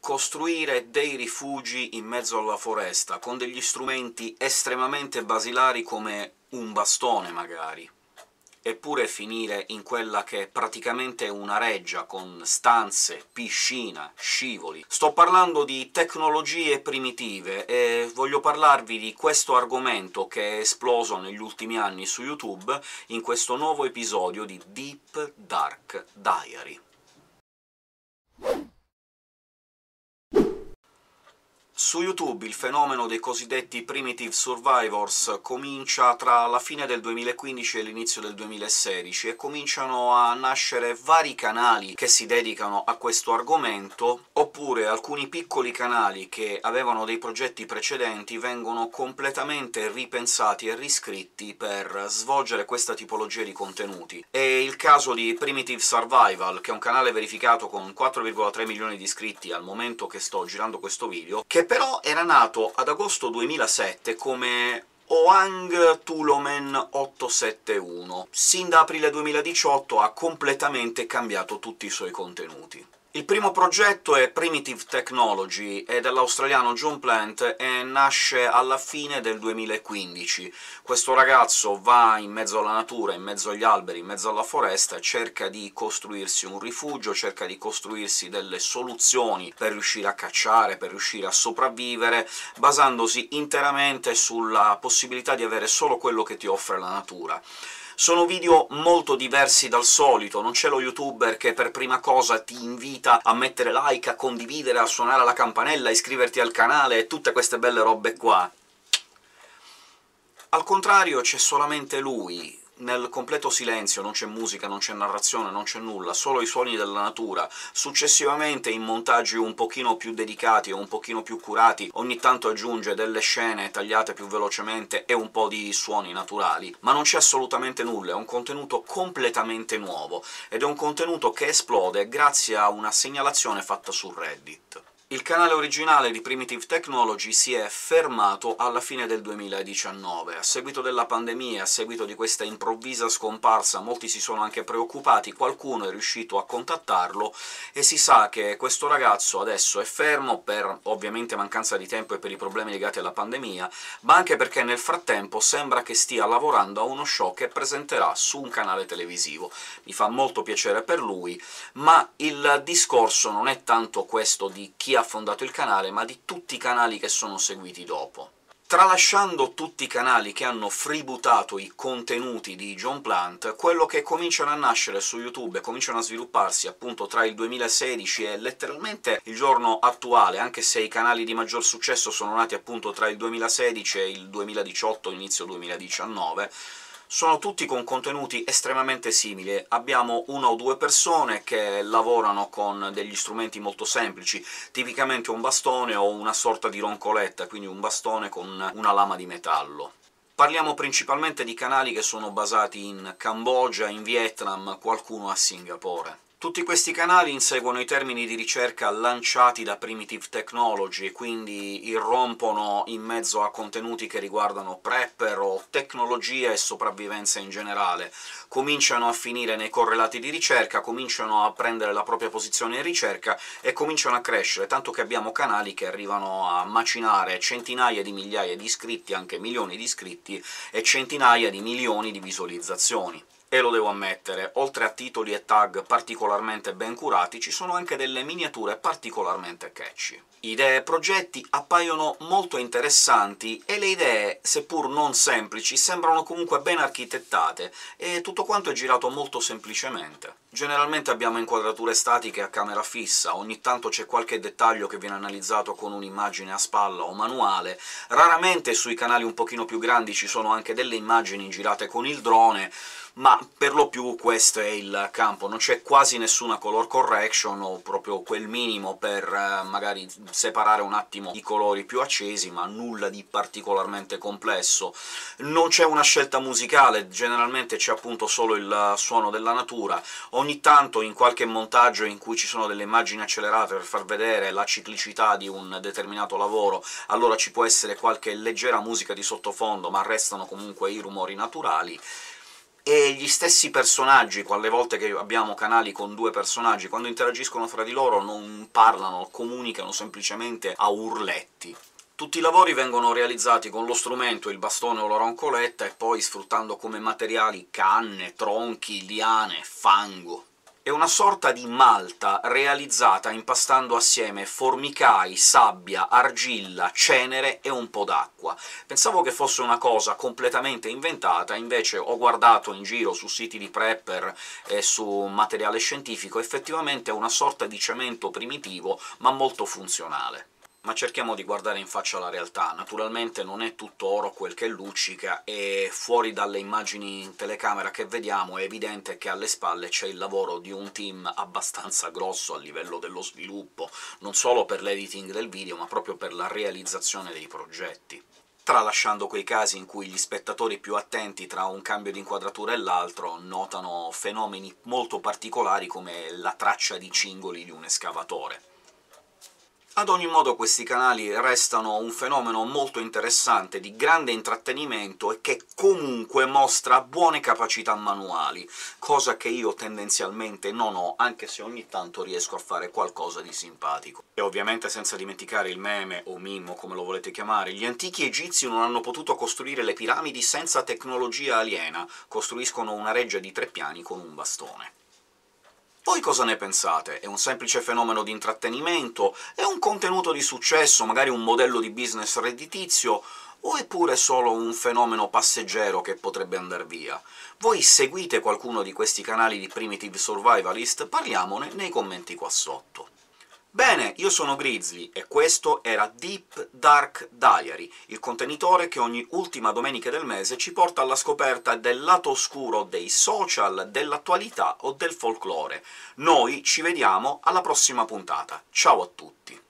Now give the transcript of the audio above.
costruire dei rifugi in mezzo alla foresta, con degli strumenti estremamente basilari come un bastone, magari. Eppure finire in quella che è praticamente una reggia, con stanze, piscina, scivoli. Sto parlando di tecnologie primitive, e voglio parlarvi di questo argomento che è esploso negli ultimi anni su YouTube in questo nuovo episodio di Deep Dark Diary. Su YouTube il fenomeno dei cosiddetti Primitive Survivors comincia tra la fine del 2015 e l'inizio del 2016, e cominciano a nascere vari canali che si dedicano a questo argomento, oppure alcuni piccoli canali che avevano dei progetti precedenti vengono completamente ripensati e riscritti per svolgere questa tipologia di contenuti. È il caso di Primitive Survival, che è un canale verificato con 4,3 milioni di iscritti al momento che sto girando questo video, che però era nato ad agosto 2007 come Oang Tulomen 871. Sin da aprile 2018 ha completamente cambiato tutti i suoi contenuti. Il primo progetto è Primitive Technology, è dell'australiano John Plant e nasce alla fine del 2015. Questo ragazzo va in mezzo alla natura, in mezzo agli alberi, in mezzo alla foresta, e cerca di costruirsi un rifugio, cerca di costruirsi delle soluzioni per riuscire a cacciare, per riuscire a sopravvivere, basandosi interamente sulla possibilità di avere solo quello che ti offre la natura. Sono video molto diversi dal solito, non c'è lo youtuber che per prima cosa ti invita a mettere like, a condividere, a suonare la campanella, a iscriverti al canale e tutte queste belle robe qua. Al contrario, c'è solamente lui, nel completo silenzio, non c'è musica, non c'è narrazione, non c'è nulla, solo i suoni della natura. Successivamente, in montaggi un pochino più dedicati o un pochino più curati, ogni tanto aggiunge delle scene tagliate più velocemente e un po' di suoni naturali, ma non c'è assolutamente nulla, è un contenuto completamente nuovo, ed è un contenuto che esplode grazie a una segnalazione fatta su Reddit. Il canale originale di Primitive Technology si è fermato alla fine del 2019. A seguito della pandemia, a seguito di questa improvvisa scomparsa, molti si sono anche preoccupati, qualcuno è riuscito a contattarlo, e si sa che questo ragazzo adesso è fermo per, ovviamente, mancanza di tempo e per i problemi legati alla pandemia, ma anche perché nel frattempo sembra che stia lavorando a uno show che presenterà su un canale televisivo. Mi fa molto piacere per lui, ma il discorso non è tanto questo di chi ha fondato il canale, ma di tutti i canali che sono seguiti dopo. Tralasciando tutti i canali che hanno freebootato i contenuti di John Plant, quello che cominciano a nascere su YouTube e cominciano a svilupparsi appunto tra il 2016 e letteralmente il giorno attuale, anche se i canali di maggior successo sono nati appunto tra il 2016 e il 2018, inizio 2019, sono tutti con contenuti estremamente simili. Abbiamo una o due persone che lavorano con degli strumenti molto semplici, tipicamente un bastone o una sorta di roncoletta, quindi un bastone con una lama di metallo. Parliamo principalmente di canali che sono basati in Cambogia, in Vietnam, qualcuno a Singapore. Tutti questi canali inseguono i termini di ricerca lanciati da Primitive Technology, quindi irrompono in mezzo a contenuti che riguardano prepper o tecnologia e sopravvivenza in generale, cominciano a finire nei correlati di ricerca, cominciano a prendere la propria posizione in ricerca e cominciano a crescere, tanto che abbiamo canali che arrivano a macinare centinaia di migliaia di iscritti, anche milioni di iscritti, e centinaia di milioni di visualizzazioni. E lo devo ammettere, oltre a titoli e tag particolarmente ben curati, ci sono anche delle miniature particolarmente catchy. Idee e progetti appaiono molto interessanti, e le idee, seppur non semplici, sembrano comunque ben architettate, e tutto quanto è girato molto semplicemente. Generalmente abbiamo inquadrature statiche a camera fissa, ogni tanto c'è qualche dettaglio che viene analizzato con un'immagine a spalla o manuale, raramente sui canali un pochino più grandi ci sono anche delle immagini girate con il drone, ma per lo più questo è il campo. Non c'è quasi nessuna color correction, o proprio quel minimo per magari separare un attimo i colori più accesi, ma nulla di particolarmente complesso. Non c'è una scelta musicale, generalmente c'è appunto solo il suono della natura. Ogni tanto, in qualche montaggio in cui ci sono delle immagini accelerate per far vedere la ciclicità di un determinato lavoro, allora ci può essere qualche leggera musica di sottofondo, ma restano comunque i rumori naturali. e gli stessi personaggi, quelle volte che abbiamo canali con due personaggi, quando interagiscono fra di loro non parlano, comunicano semplicemente a urletti. Tutti i lavori vengono realizzati con lo strumento, il bastone o la roncoletta, e poi sfruttando come materiali canne, tronchi, liane, fango. È una sorta di malta realizzata impastando assieme formicai, sabbia, argilla, cenere e un po' d'acqua. Pensavo che fosse una cosa completamente inventata, invece ho guardato in giro su siti di prepper e su materiale scientifico, effettivamente è una sorta di cemento primitivo, ma molto funzionale. Ma cerchiamo di guardare in faccia la realtà. Naturalmente non è tutto oro quel che luccica, e fuori dalle immagini in telecamera che vediamo è evidente che alle spalle c'è il lavoro di un team abbastanza grosso a livello dello sviluppo, non solo per l'editing del video, ma proprio per la realizzazione dei progetti, tralasciando quei casi in cui gli spettatori più attenti tra un cambio di inquadratura e l'altro notano fenomeni molto particolari come la traccia di cingoli di un escavatore. Ad ogni modo questi canali restano un fenomeno molto interessante, di grande intrattenimento, e che comunque mostra buone capacità manuali, cosa che io tendenzialmente non ho, anche se ogni tanto riesco a fare qualcosa di simpatico. E ovviamente senza dimenticare il meme, o mimo, come lo volete chiamare: gli antichi egizi non hanno potuto costruire le piramidi senza tecnologia aliena, costruiscono una reggia di 3 piani con un bastone. Voi cosa ne pensate? È un semplice fenomeno di intrattenimento? È un contenuto di successo, magari un modello di business redditizio? O è pure solo un fenomeno passeggero che potrebbe andar via? Voi seguite qualcuno di questi canali di Primitive Survivalist? Parliamone nei commenti qua sotto. Bene, io sono Grizzly, e questo era Deep Dark Diary, il contenitore che ogni ultima domenica del mese ci porta alla scoperta del lato oscuro dei social, dell'attualità o del folklore. Noi ci vediamo alla prossima puntata. Ciao a tutti!